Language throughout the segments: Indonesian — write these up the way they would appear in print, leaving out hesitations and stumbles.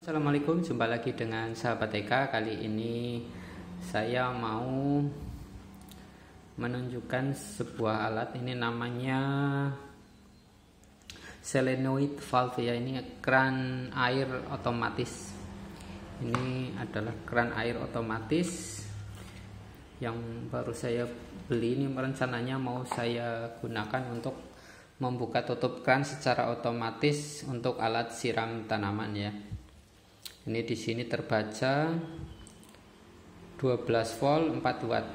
Assalamualaikum, jumpa lagi dengan sahabat TK. Kali ini saya mau menunjukkan sebuah alat. Ini namanya solenoid valve ya. Ini keran air otomatis. Ini adalah keran air otomatis yang baru saya beli. Ini rencananya mau saya gunakan untuk membuka tutup keran secara otomatis untuk alat siram tanaman ya. Ini di sini terbaca 12 volt 4 watt.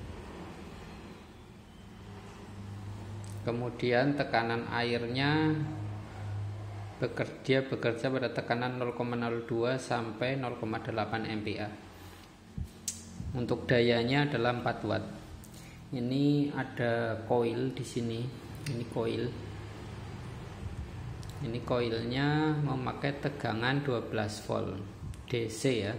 Kemudian tekanan airnya bekerja pada tekanan 0,02 sampai 0,8 ampere. Untuk dayanya adalah 4 watt. Ini ada koil di sini. Ini koil. Ini koilnya memakai tegangan 12 volt DC ya.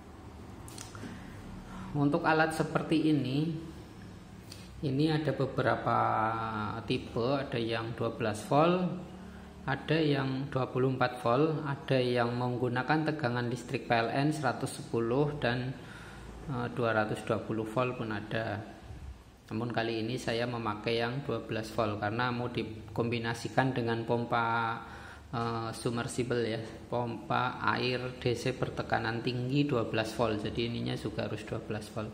Untuk alat seperti ini ada beberapa tipe, ada yang 12 volt, ada yang 24 volt, ada yang menggunakan tegangan listrik PLN 110 dan 220 volt pun ada. Namun kali ini saya memakai yang 12 volt karena mau dikombinasikan dengan pompa submersible ya, pompa air DC bertekanan tinggi 12 volt. Jadi ininya juga harus 12 volt.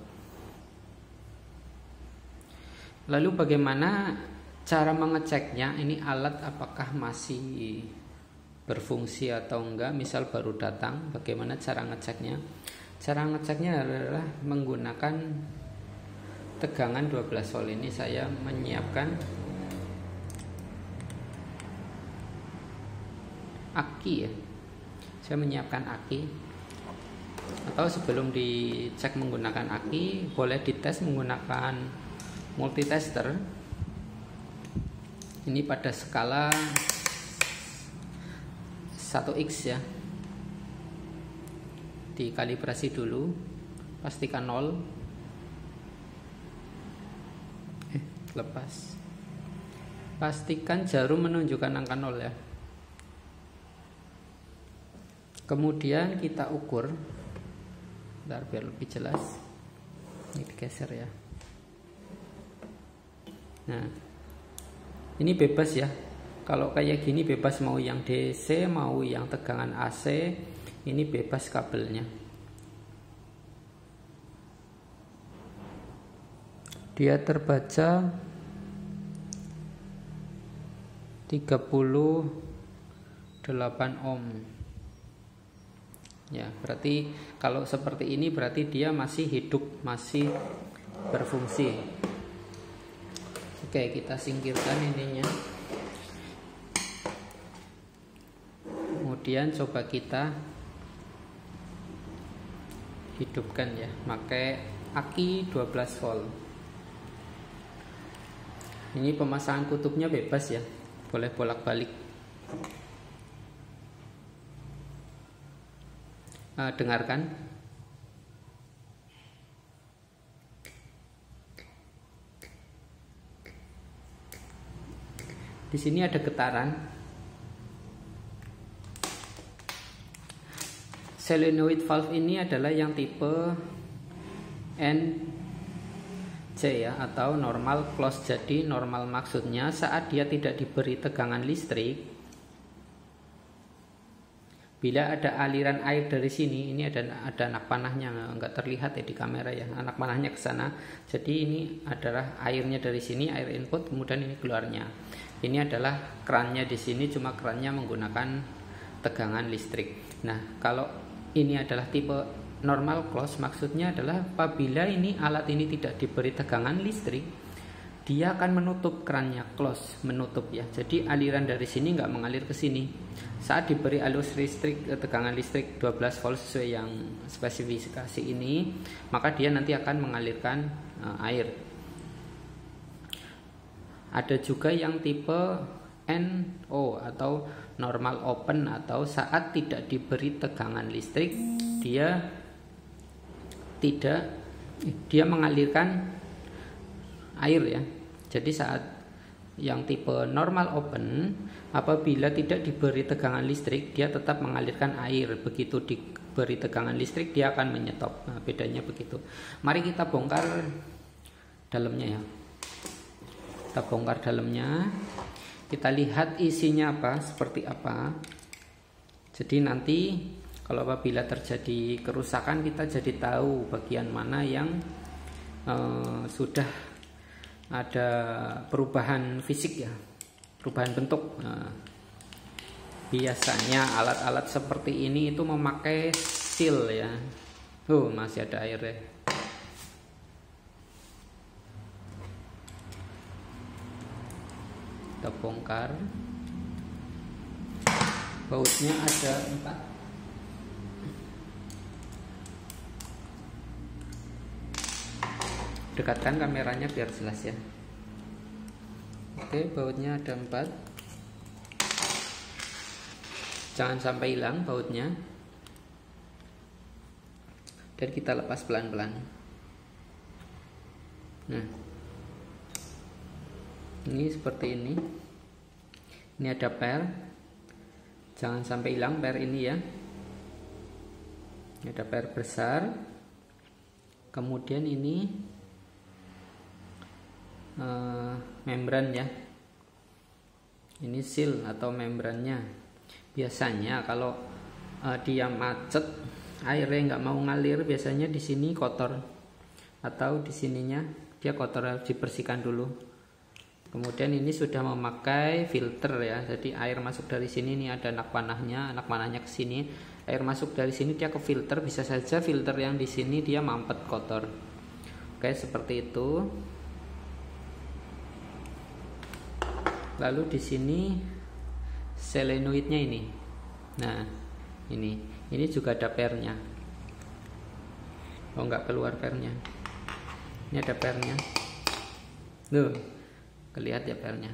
Lalu bagaimana cara mengeceknya? Ini alat apakah masih berfungsi atau enggak? Misal baru datang, bagaimana cara ngeceknya? Cara ngeceknya adalah menggunakan tegangan 12 volt. Ini saya menyiapkan aki ya. Saya menyiapkan aki. Atau sebelum dicek menggunakan aki, boleh dites menggunakan multitester. Ini pada skala 1x ya. Dikalibrasi dulu, pastikan 0. Lepas. Pastikan jarum menunjukkan angka 0 ya. Kemudian kita ukur. Bentar biar lebih jelas. Ini digeser ya. Nah, ini bebas ya. Kalau kayak gini bebas, mau yang DC, mau yang tegangan AC, ini bebas kabelnya. Dia terbaca 38 ohm. Ya, berarti kalau seperti ini berarti dia masih hidup, masih berfungsi. Oke, kita singkirkan ininya. Kemudian coba kita hidupkan ya, pakai aki 12 volt. Ini pemasangan kutubnya bebas ya, boleh bolak-balik. Dengarkan. Di sini ada getaran. Solenoid valve ini adalah yang tipe NC ya, atau normal close. Jadi normal maksudnya saat dia tidak diberi tegangan listrik, bila ada aliran air dari sini, ini ada anak panahnya, nggak terlihat ya di kamera ya, anak panahnya ke sana. Jadi ini adalah airnya dari sini, air input, kemudian ini keluarnya. Ini adalah kerannya di sini, cuma kerannya menggunakan tegangan listrik. Nah, kalau ini adalah tipe normal close, maksudnya adalah apabila ini alat ini tidak diberi tegangan listrik, dia akan menutup kerannya, close, menutup ya. Jadi aliran dari sini nggak mengalir ke sini. Saat diberi arus listrik, tegangan listrik 12 volt sesuai yang spesifikasi ini, maka dia nanti akan mengalirkan air. Ada juga yang tipe NO atau normal open, atau saat tidak diberi tegangan listrik, dia mengalirkan air ya. Jadi saat yang tipe normal open, Apabila tidak diberi tegangan listrik, dia tetap mengalirkan air. Begitu diberi tegangan listrik, dia akan menyetop. Nah, bedanya begitu. Mari kita bongkar dalamnya ya. Kita bongkar dalamnya. Kita lihat isinya apa, seperti apa. Jadi nanti kalau apabila terjadi kerusakan, kita jadi tahu bagian mana yang sudah ada perubahan fisik ya, perubahan bentuk. Nah, biasanya alat-alat seperti ini itu memakai seal ya. Masih ada air ya. Kita bongkar. Bautnya ada 4. Dekatkan kameranya biar jelas ya. Oke, bautnya ada 4. Jangan sampai hilang bautnya. Dan kita lepas pelan-pelan. Nah, ini seperti ini. Ini ada per. Jangan sampai hilang per ini ya. Ini ada per besar. Kemudian ini membran ya. Ini seal atau membrannya. Biasanya kalau dia macet, airnya nggak mau ngalir, biasanya di sini kotor atau di sininya dia kotor, harus dibersihkan dulu. Kemudian ini sudah memakai filter ya, jadi air masuk dari sini, ini ada anak panahnya ke sini, air masuk dari sini dia ke filter, bisa saja filter yang di sini dia mampet kotor. Oke, seperti itu. Lalu di sini solenoidnya ini. Nah, ini juga ada pernya. Nggak keluar pernya. Ini ada pernya. Loh, kelihatan ya pernya.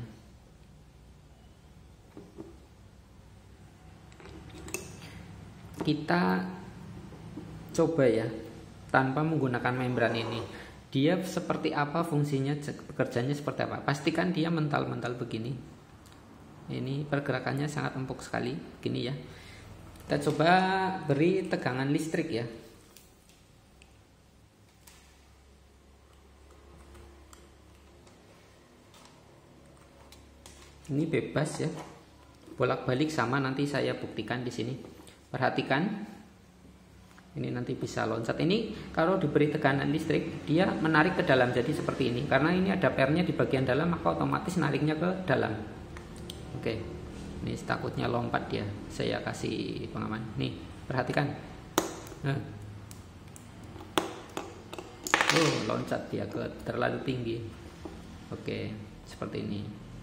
Kita coba ya, tanpa menggunakan membran ini. Dia seperti apa fungsinya, bekerjanya seperti apa. Pastikan dia mental-mental begini. Ini pergerakannya sangat empuk sekali, gini ya. Kita coba beri tegangan listrik ya. Ini bebas ya, bolak-balik sama, nanti saya buktikan di sini. Perhatikan. Ini nanti bisa loncat. Ini kalau diberi tekanan listrik, dia menarik ke dalam, jadi seperti ini. Karena ini ada pernya di bagian dalam, maka otomatis nariknya ke dalam. Oke, ini takutnya lompat dia. Saya kasih pengaman. Nih, perhatikan. Nah. Loncat dia ke terlalu tinggi. Oke, seperti ini.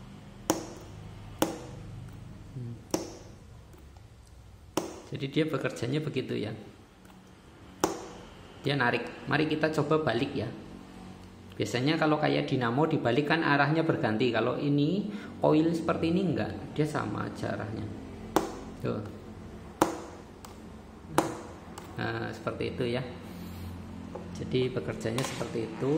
Jadi dia bekerjanya begitu ya. Dia narik. Mari kita coba balik ya. Biasanya kalau kayak dinamo dibalik kan arahnya berganti. Kalau ini koil seperti ini enggak, dia sama aja arahnya. Tuh. Nah, seperti itu ya. Jadi bekerjanya seperti itu.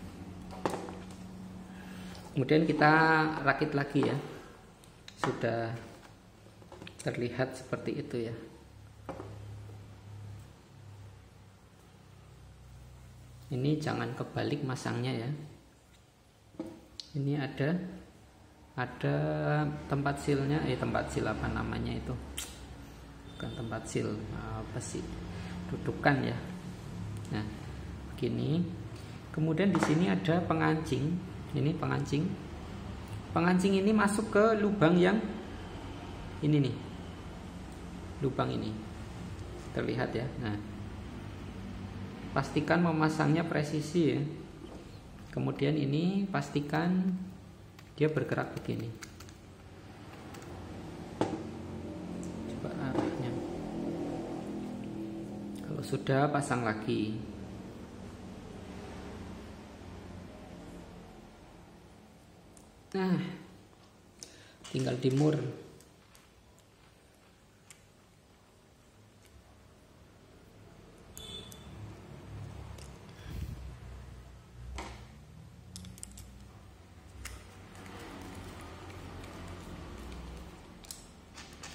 Kemudian kita rakit lagi ya. Sudah terlihat seperti itu ya. Ini jangan kebalik masangnya ya. Ini ada tempat silnya, tempat sil apa namanya itu? Bukan tempat sil, apa sih? Dudukan ya. Nah, begini. Kemudian di sini ada pengancing. Ini pengancing. Pengancing ini masuk ke lubang yang ini nih. Lubang ini. Terlihat ya. Nah, pastikan memasangnya presisi ya. Kemudian ini pastikan dia bergerak begini. Coba arahnya. Kalau sudah, pasang lagi. Nah, tinggal dimur.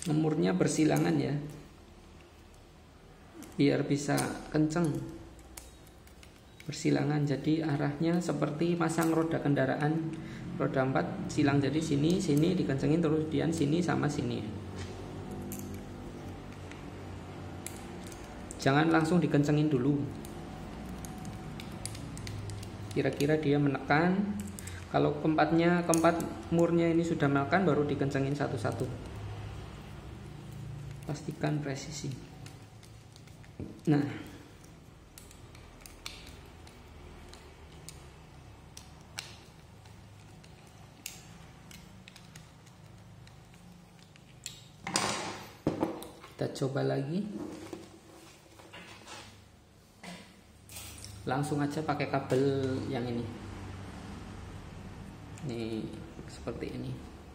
Ngemurnya bersilangan ya, biar bisa kenceng, bersilangan. Jadi arahnya seperti masang roda kendaraan, roda 4 silang, jadi sini dikencengin terus kemudian sini sama sini. Jangan langsung dikencengin dulu, kira-kira dia menekan. Kalau keempat murnya ini sudah menekan, baru dikencengin satu-satu. Pastikan presisi. Nah, kita coba lagi. Langsung aja pakai kabel yang ini. Nih, seperti ini.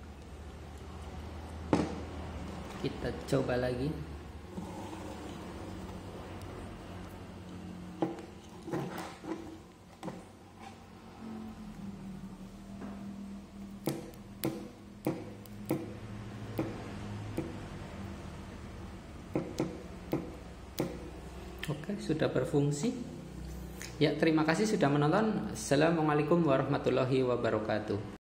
Kita coba lagi. Oke, sudah berfungsi. Ya, terima kasih sudah menonton. Assalamualaikum warahmatullahi wabarakatuh.